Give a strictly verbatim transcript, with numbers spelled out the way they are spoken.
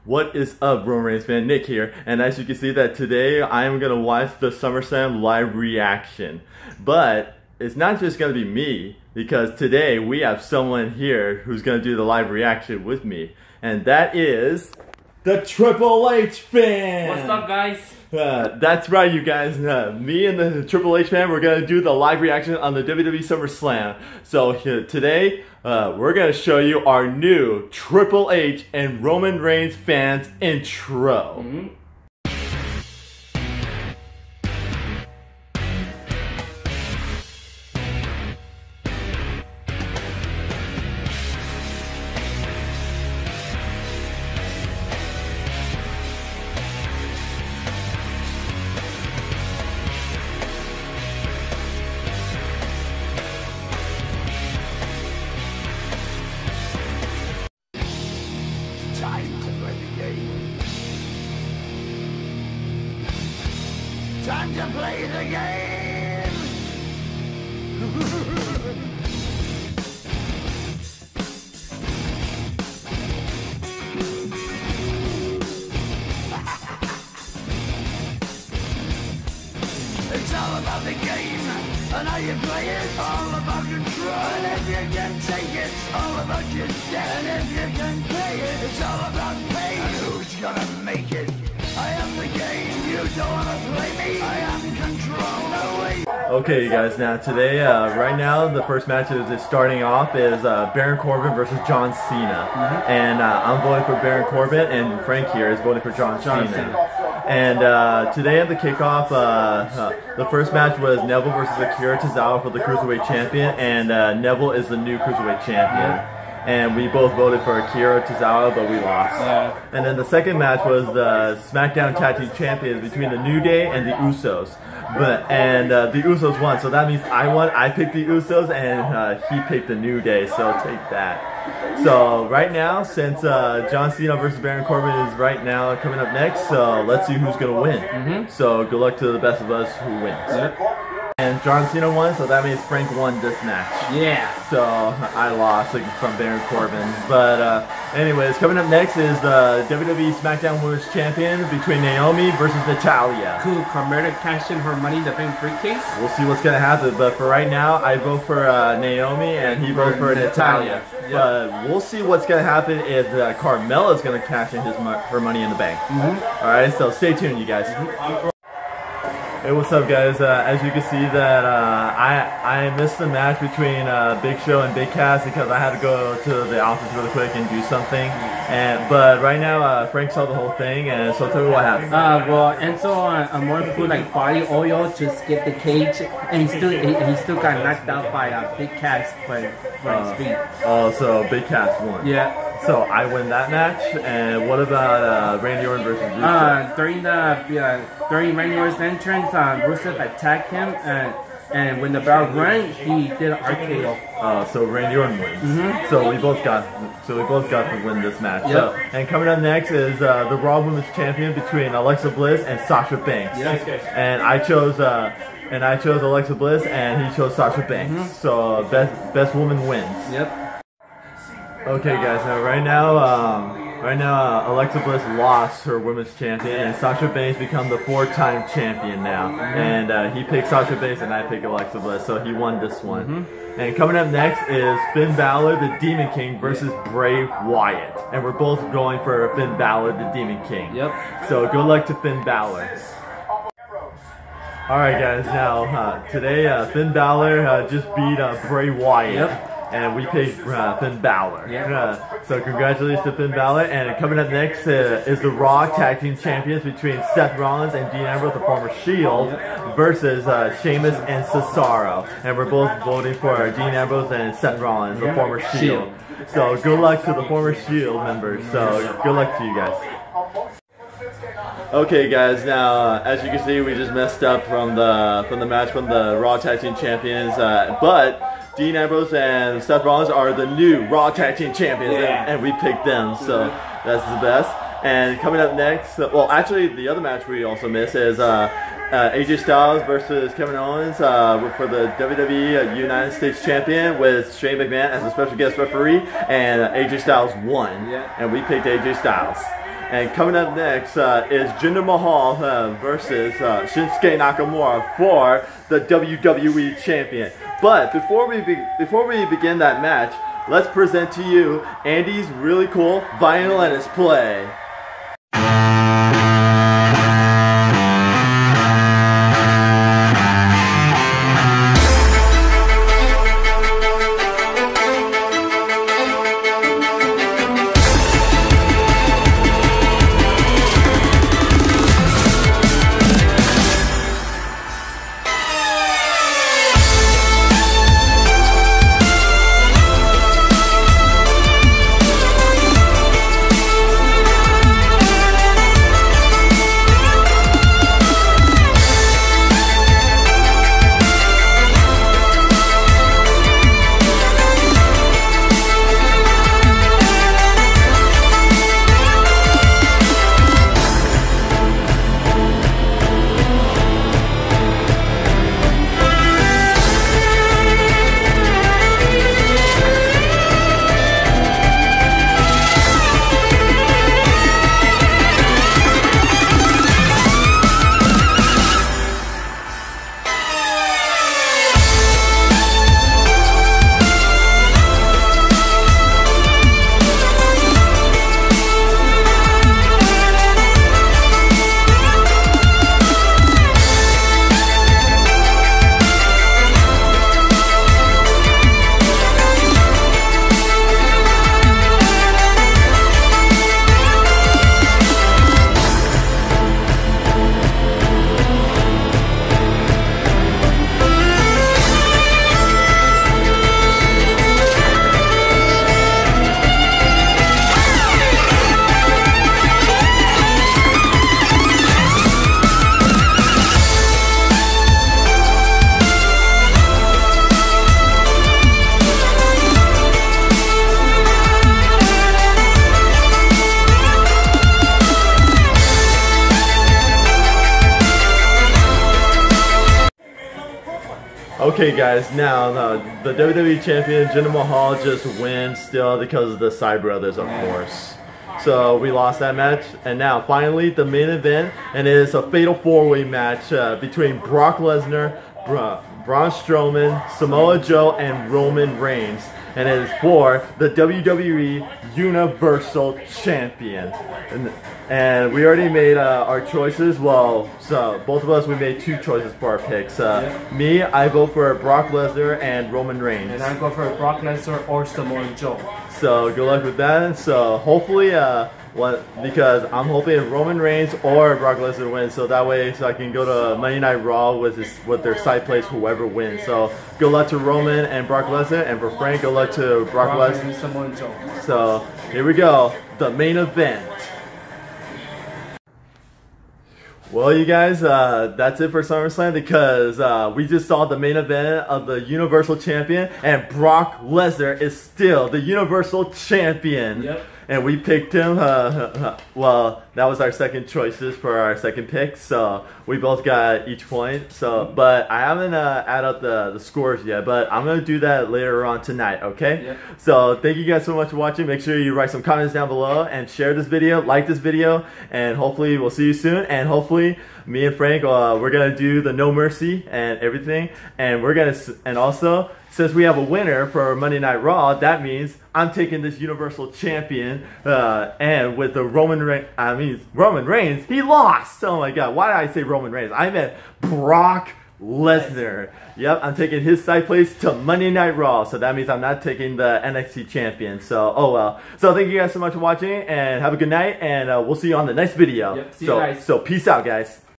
What is up, Roman Reigns fan? Nick here, and as you can see that today I am going to watch the SummerSlam live reaction. But it's not just going to be me, because today we have someone here who's going to do the live reaction with me, and that is the Triple H fan! What's up, guys? Uh, that's right, you guys. Uh, me and the Triple H fan, we're going to do the live reaction on the W W E SummerSlam. So uh, today, uh, we're going to show you our new Triple H and Roman Reigns fans intro. Mm-hmm. Time to play the game. Time to play the game. It's all about the game and how you play it. All about control. And if you can take it, all about your debt. And if you can play it, it's all about pain. And who's gonna make it? I am the game. You don't wanna play me. I am control. No way. Okay, you guys, now today, uh, right now, the first match is, is starting off is uh, Baron Corbin versus John Cena. Mm-hmm. And uh, I'm voting for Baron Corbin, and Frank here is voting for John, John Cena. Cena. And uh, today at the kickoff, uh, uh, the first match was Neville versus Akira Tozawa for the Cruiserweight Champion, and uh, Neville is the new Cruiserweight Champion. Mm-hmm. And we both voted for Akira Tozawa, but we lost. Yeah. And then the second match was the SmackDown Tag Team Champions between the New Day and the Usos. But and uh, the Usos won, so that means I won. I picked the Usos, and uh, he picked the New Day. So take that. So right now, since uh, John Cena versus Baron Corbin is right now coming up next, so let's see who's gonna win. Mm-hmm. So good luck to the best of us who wins. Yep. And John Cena won, so that means Frank won this match. Yeah. So I lost like, from Baron Corbin. But uh, anyways, coming up next is the W W E SmackDown Women's Champion between Naomi versus Natalya. Cool. Carmella cash in her Money in the Bank briefcase. We'll see what's gonna happen. But for right now, I vote for uh, Naomi, and he votes for Natalya. Yep. But we'll see what's gonna happen if uh, Carmella is gonna cash in his her Money in the Bank. Mm-hmm. All right, so stay tuned, you guys. Mm-hmm. Hey, what's up, guys? Uh, as you can see that uh, I I missed the match between uh, Big Show and Big Cass because I had to go to the office really quick and do something. And but right now, uh, Frank saw the whole thing, and so tell me what happened. Uh, well, Enzo uh, Amore put like body oil to skip the cage, and he still he, he still got knocked out by uh, Big Cass by by his feet. Oh, so Big Cass won. Yeah. So I win that match, and what about uh, Randy Orton versus Rusev? Uh, during the uh, during Randy Orton's entrance, uh, Rusev attacked him, and and when the bell rang, he did an R K O. Uh, so Randy Orton wins. Mm-hmm. So we both got so we both got to win this match. Yep. So, and coming up next is uh, the Raw Women's Champion between Alexa Bliss and Sasha Banks. Yes. And I chose uh, and I chose Alexa Bliss, and he chose Sasha Banks. Mm-hmm. So uh, best best woman wins. Yep. Okay, guys. Now right now, um, right now, uh, Alexa Bliss lost her women's champion, and Sasha Banks become the four-time champion now. Mm-hmm. And uh, he picked Sasha Banks, and I picked Alexa Bliss, so he won this one. Mm-hmm. And coming up next is Finn Balor, the Demon King, versus Bray Wyatt, and we're both going for Finn Balor, the Demon King. Yep. So good luck to Finn Balor. All right, guys. Now uh, today, uh, Finn Balor uh, just beat uh, Bray Wyatt. Yep. And we picked uh, Finn Balor. Yeah. Uh, so congratulations to Finn Balor. And coming up next uh, is the Raw Tag Team Champions between Seth Rollins and Dean Ambrose, the former Shield, yeah. versus uh, Sheamus and Cesaro. And we're both voting for Dean Ambrose and Seth Rollins, the yeah. former Shield. Shield. So good luck to the former Shield members. So good luck to you guys. Okay, guys. Now, uh, as you can see, we just messed up from the from the match from the Raw Tag Team Champions, uh, but Dean Ambrose and Seth Rollins are the new Raw Tag Team Champions, yeah. and, and we picked them, so that's the best. And coming up next, uh, well, actually, the other match we also missed is uh, uh, A J Styles versus Kevin Owens uh, for the W W E uh, United States Champion with Shane McMahon as a special guest referee, and uh, A J Styles won, yeah. and we picked A J Styles. And coming up next uh, is Jinder Mahal uh, versus uh, Shinsuke Nakamura for the W W E Champion. But before we be before we begin that match, let's present to you Andy's really cool violinist play. Okay guys, now the, the W W E Champion Jinder Mahal just wins still because of the Sai Brothers, of course. So we lost that match, and now finally the main event, and it is a fatal four-way match uh, between Brock Lesnar, Bra Braun Strowman, Samoa Joe, and Roman Reigns. And it is for the W W E Universal Champion. And, and we already made uh, our choices. Well, so both of us, we made two choices for our picks. Uh, yeah. Me, I vote for Brock Lesnar and Roman Reigns. And I go for Brock Lesnar or Samoa Joe. So good luck with that. So hopefully, uh, what, because I'm hoping Roman Reigns or Brock Lesnar wins, so that way, so I can go to Monday Night Raw with his, with their side plays, whoever wins. So good luck to Roman and Brock Lesnar, and for Frank, good luck to Brock, Brock Lesnar. And Samoa Joe. So here we go, the main event. Well, you guys, uh, that's it for SummerSlam, because uh, we just saw the main event of the Universal Champion, and Brock Lesnar is still the Universal Champion. Yep. And we picked him. Uh, well, that was our second choices for our second pick, so we both got each point. So, but I haven't uh, added up the, the scores yet, but I'm gonna do that later on tonight. Okay? Yep. So thank you guys so much for watching. Make sure you write some comments down below and share this video, like this video, and hopefully we'll see you soon. And hopefully me and Frank, uh, we're gonna do the No Mercy and everything, and we're gonna, and also since we have a winner for Monday Night Raw, that means I'm taking this Universal Champion, uh, and with the Roman Reigns, I mean Roman Reigns, he lost. Oh my God, why did I say Roman Reigns? I meant Brock Lesnar. Yep, I'm taking his side place to Monday Night Raw, so that means I'm not taking the N X T Champion. So, oh well. So thank you guys so much for watching, and have a good night, and uh, we'll see you on the next video. Yep, see so, you guys. So peace out, guys.